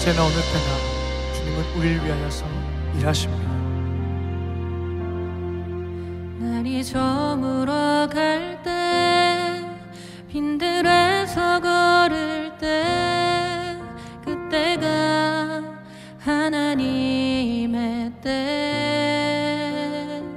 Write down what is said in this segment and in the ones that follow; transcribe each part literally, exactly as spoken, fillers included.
언제나 어느 때나 주님은 우리를 위하여서 일하십니다. 날이 저물어 갈 때, 빈들에서 걸을 때, 그때가 하나님의 때.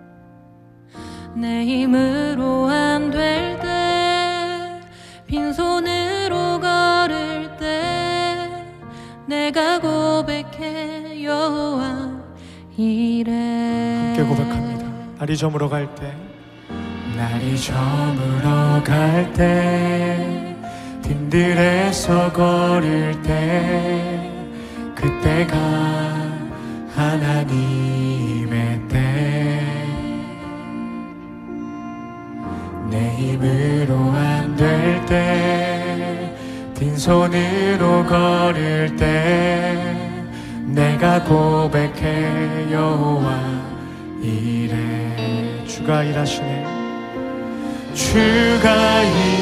내 힘으로 안 될 때, 빈손으로 걸을 때, 내가 고백해 여호와 이래. 함께 고백합니다. 날이 저물어 갈 때, 날이 저물어 갈 때, 빈들에서 걸을 때, 그때가 하나님의 때. 내 힘으로 안 될 때, 빈손으로 걸을 때, 내가 고백해 여호와 이래. 주가 일하시네. 주가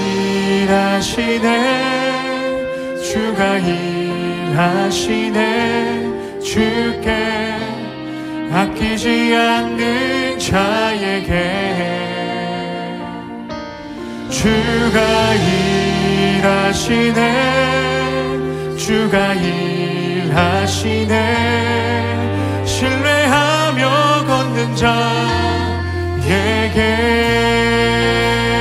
일하시네. 주가 일하시네. 주께 아끼지 않는 자에게 주가 일하시네. 주가 일하시네. 신뢰하며 걷는 자에게.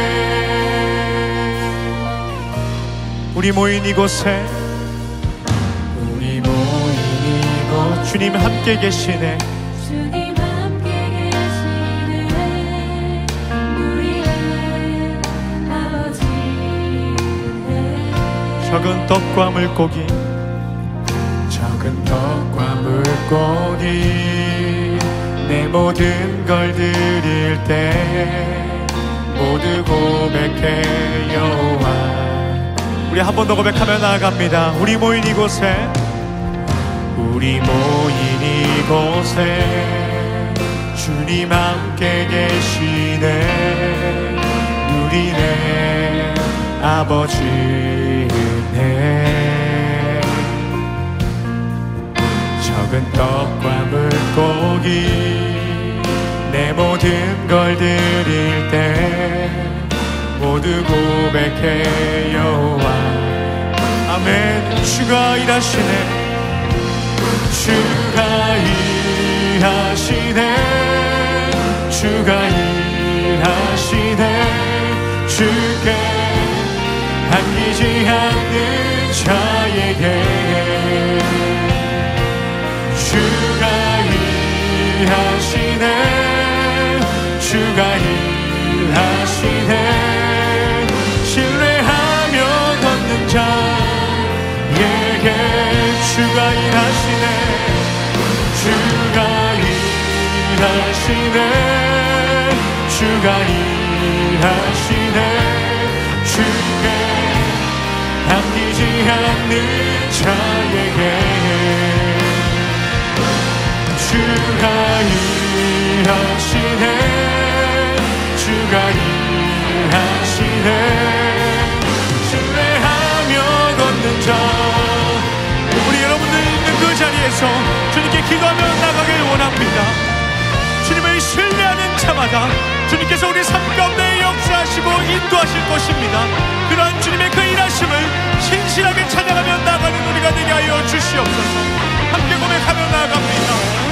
우리 모인 이곳에, 우리 모인 이곳 주님 함께 계시네. 주님 함께 계시네. 우리의 아버지네. 적은 떡과 물고기, 적은 떡과 물고기, 내 모든 걸 드릴 때 모두 고백해 여호와. 우리 한 번 더 고백하며 나아갑니다. 우리 모인 이곳에, 우리 모인 이곳에 주님 함께 계시네. 누리네 아버지네. 적은 떡과 물고기, 내 모든 걸 드릴 때 모두 고백해 여호와. 아멘. 주가 일하시네. 주가 일하시네. 주가 일하시네. 주께 아끼지 않는 자에게 주가 일하시네. 주가 일하시네. 신뢰하며 걷는 자에게 주가 일하시네. 주가 일하시네. 주가 일하시네. 주께 아끼지 않는 자에게 주가 일하시네. 주가 일하시네. 신뢰하며 걷는 자. 우리 여러분들 있는 그 자리에서 주님께 기도하며 나가길 원합니다. 주님을 신뢰하는 자마다 주님께서 우리 삶 가운데 역사하시고 인도하실 것입니다. 그러한 주님의 그 일하심을 신실하게 찬양하며 나가는 우리가 되게 하여 주시옵소서. 함께 고백하며 나아갑니다.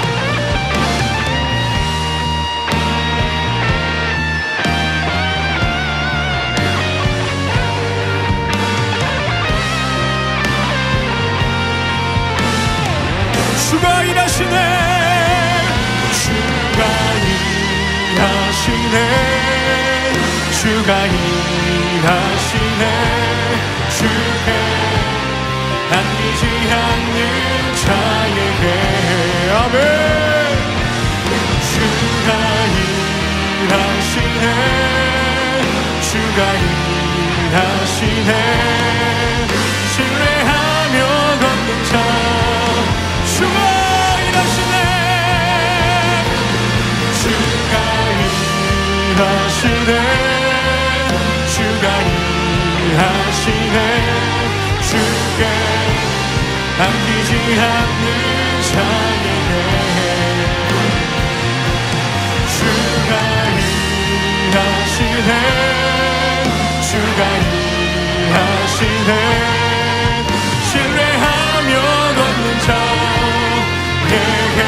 주가 일하시네. 주가 일하시네. 주가 일하시네. 주께 아끼지 않는 자에게 아멘. 주가 일하시네. 주가 일하시네. 신뢰하며 걷는 자. 주가 일하시네. 주가 일하시네. 주가 일하시네. 주께 아끼지 않는 자에게 주가 일하시네 주가 일하시네 신뢰하며 걷는 자에게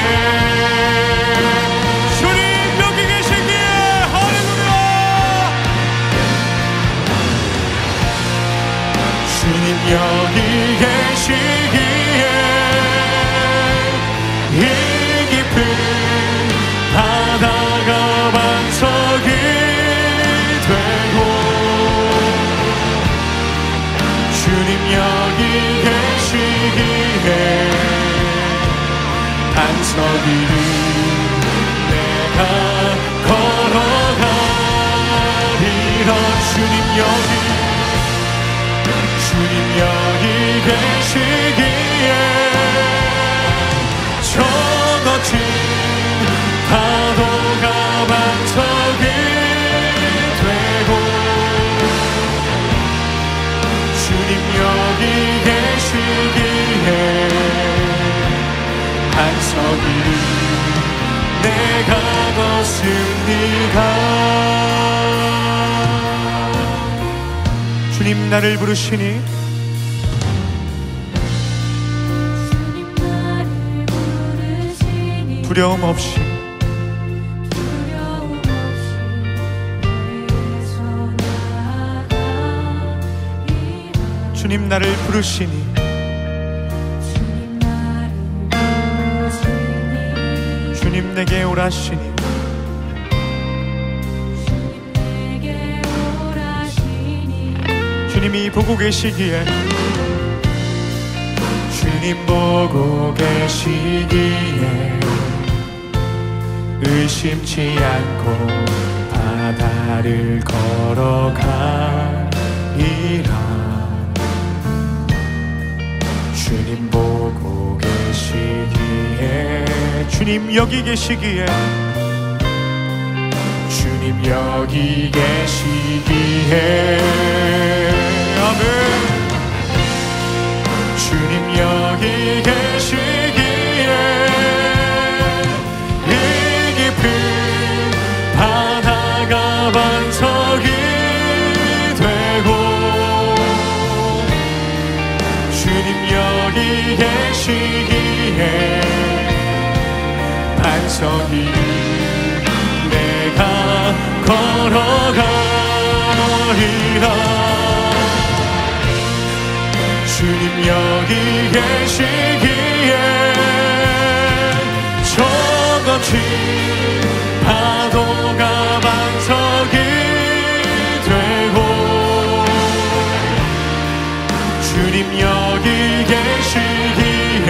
주님 여기 계시기에 할렐루야 주님 여기 계시기에 이 깊은 바다가 반석이 되고 주님 여기 계시기에 반석이 내가 걸어가리라 주님 여기 주님 여기 계시기에 저 거친 파도가 반석이 되고 주님 여기 계시기에 반석이 내가 걷습니다 주님 나를 부르시니 두려움 없이 두려움 없이 내서 나아가리라 주님 나를 부르시니 주님 나를 부르시니 주님 내게 오라시니 주님 내게 오라시니 주님이 보고 계시기에 주님 보고 계시기에 의심치 않고 바다를 걸어가리라 주님 보고 계시기에 주님 여기 계시기에 주님 여기 계시기에 아멘 주님 여기 계시기에 이 깊은 바다가 반석이 되고 주님 여기 계시기에 반석이 내가 걸어가리라 주님 여기 계시기에 저 거친 파도가 반석이 되고 주님 여기 계시기에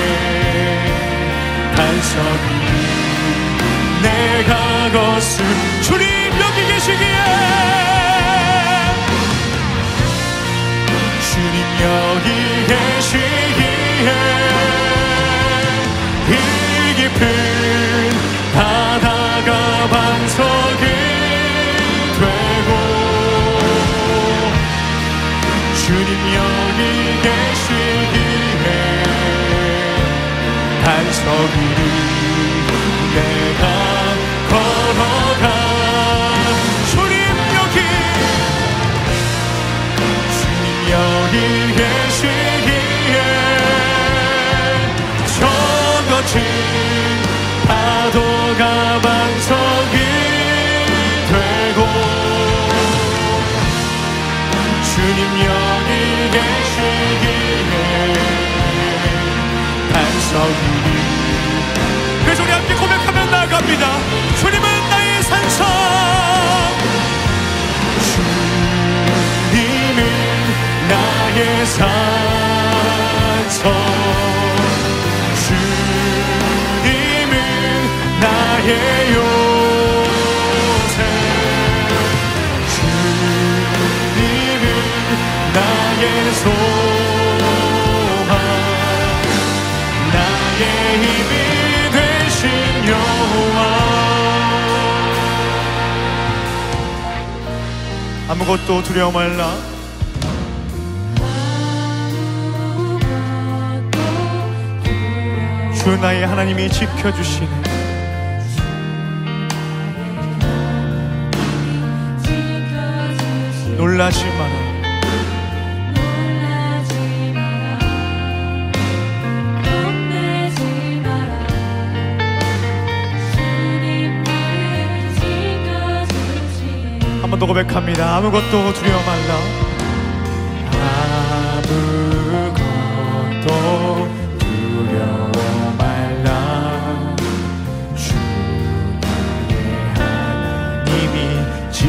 반석이 내가 걷을 주님 여기 계시기에 주님 여기 계시기에 이 깊은 바다가 반석이 되고 주님 여기 계시기에 반석이 내가 걸어가 주님 여기 주님 여기 계시기에 저 거친 파도가 반석이 되고 주님 여기 계시기에 반석이 그래서 우리 함께 고백하며 나아갑니다. 주님은 나의 산성 주님은 나의 산성 주님은 나의 요새 주님은 나의 소망 나의 힘이 되신 여호와 아무것도 두려워 말라 아무것도 주 나의 하나님이 지켜주시네. 놀라지 마라. 한 번 더 고백합니다. 아무것도 두려워 말라. 아무것도 두려워 말라. 주 나의 하나님이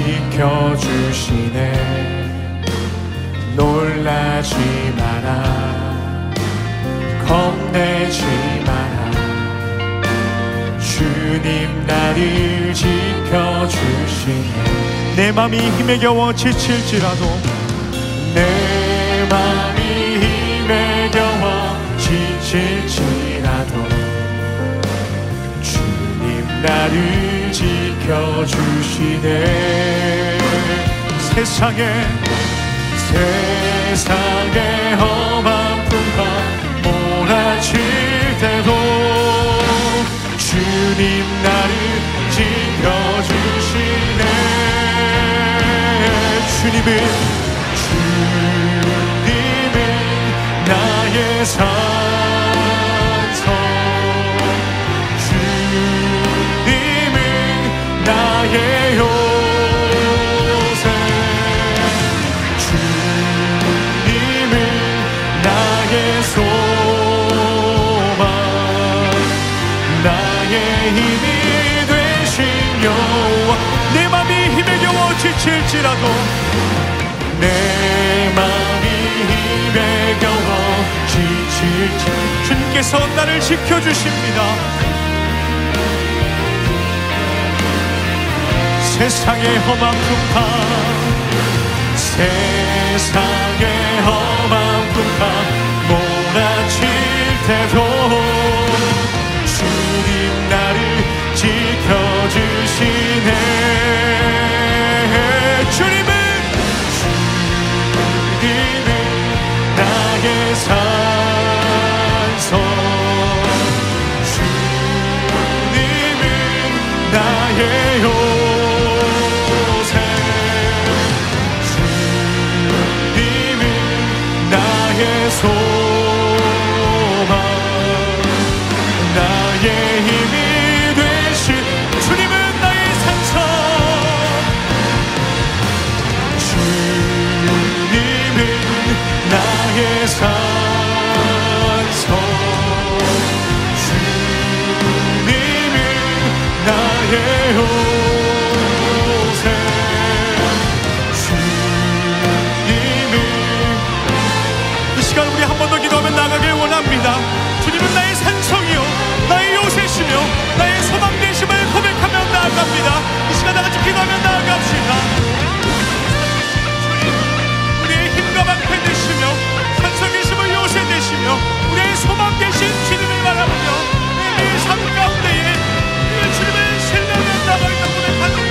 지켜주시네. 놀라지 마라. 겁내지 마라. 주님 나를 지켜주시네. 내 맘이 힘에 겨워 지칠지라도 내 맘이 힘에 겨워 지칠지라도 주님 나를 지켜주시네. 세상에 세상의 험한 풍파 몰아칠 때도 주님 나를 지켜주시네. 주님은 주님은 나의 산성. 주님은 나의 요새. 주님은 나의 소망. 나의 힘이 되신 여호와. 내 맘이 힘에 겨워 지칠지라도 내 맘이 힘에 겨워 지칠지 주님께서 나를 지켜주십니다. 세상의 험한 풍파 세상의 험한 풍파 몰아칠 때도 주님 나를 지켜주시네. 주님은 주님은 나의 산성. 주님은 나의 요새. 주님은 나의 소망. 나의 힘이 되신 주님은 나의 산성. 주님은 나의 산성. 주님은 나의 요새. 주님은 이 시간 우리 한 번 더 기도하며 나가길 원합니다. 주님은 나의 산성이요 나의 요새시며 나의 소망 되심을 고백하며 나아갑니다. 이 시간 다같이 기도하며 나아갑시다. 주님 우리의 힘과 방패 되시며 산성 되심을 요새 되시며 우리의 소망 되신 주님을 바라보며 내 삶 가운데에 주님을 신뢰하며 나아가겠다 고백하는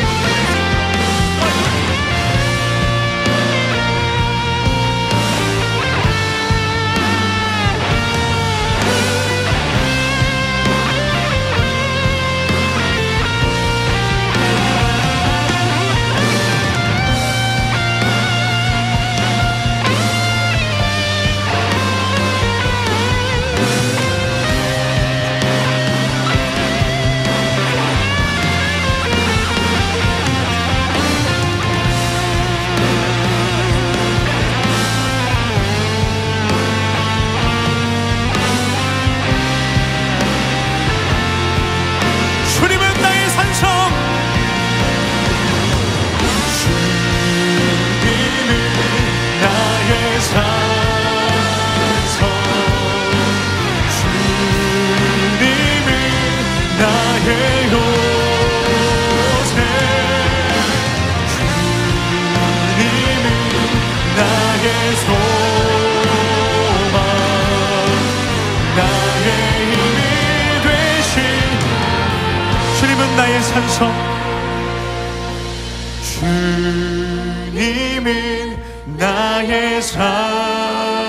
나의 산성. 주님은 나의 산성.